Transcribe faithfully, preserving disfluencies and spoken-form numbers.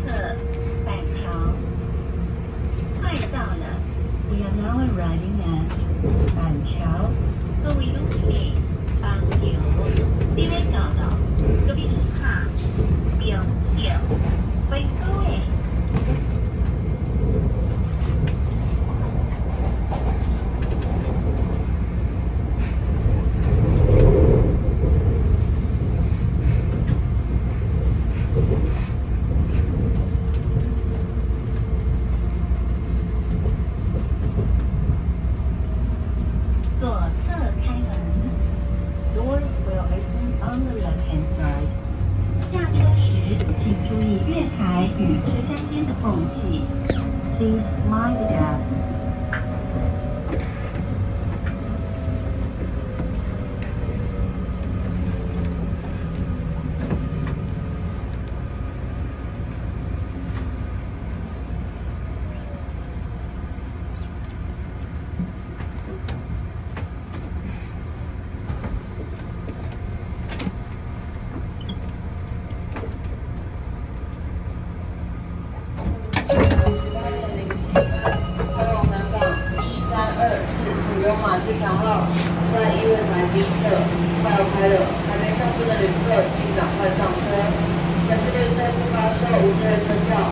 侧板桥，快到了。We are now arriving at 板桥。各位游客，板橋呢邊就到，嗰邊下板橋，拜各位。左侧开门 ，Doors will open on the left-hand side。下车时请注意月台与车厢间的缝隙。Please mind the gap。 普悠玛机场号在一月台 B 侧，快要开了，还没上车的旅客请赶快上车。本次列车不发售无座位车票。